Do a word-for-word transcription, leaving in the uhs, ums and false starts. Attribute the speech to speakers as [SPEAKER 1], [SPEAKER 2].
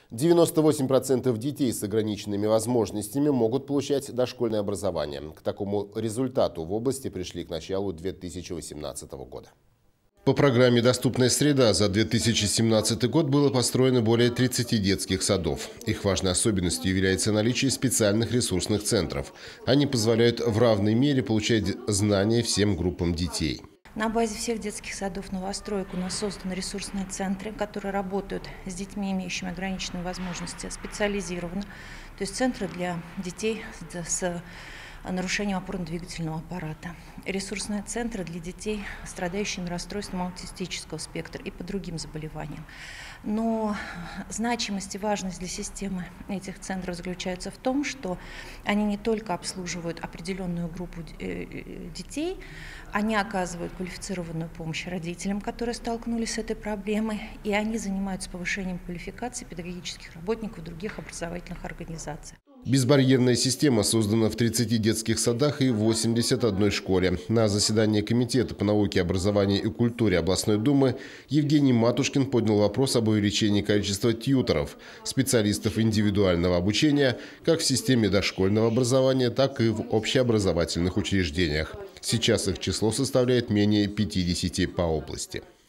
[SPEAKER 1] девяносто восемь процентов детей с ограниченными возможностями могут получать дошкольное образование. К такому результату в области пришли к началу две тысячи восемнадцатого года. По программе «Доступная среда» за две тысячи семнадцатый год было построено более тридцати детских садов. Их важной особенностью является наличие специальных ресурсных центров. Они позволяют в равной мере получать знания всем группам детей.
[SPEAKER 2] На базе всех детских садов новостроек у нас созданы ресурсные центры, которые работают с детьми, имеющими ограниченные возможности, специализированно. То есть центры для детей с нарушением опорно-двигательного аппарата. Ресурсные центры для детей, страдающими расстройством аутистического спектра и по другим заболеваниям. Но значимость и важность для системы этих центров заключается в том, что они не только обслуживают определенную группу детей, они оказывают квалифицированную помощь родителям, которые столкнулись с этой проблемой, и они занимаются повышением квалификации педагогических работников в других образовательных организациях.
[SPEAKER 1] Безбарьерная система создана в тридцати детских садах и восьмидесяти одной школе. На заседании Комитета по науке, образованию и культуре областной думы Евгений Матушкин поднял вопрос об увеличении количества тьюторов, специалистов индивидуального обучения, как в системе дошкольного образования, так и в общеобразовательных учреждениях. Сейчас их число составляет менее пятидесяти по области.